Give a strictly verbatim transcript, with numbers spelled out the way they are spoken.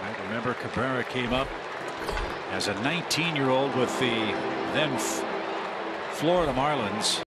I remember Cabrera came up as a nineteen year old with the then Florida Marlins.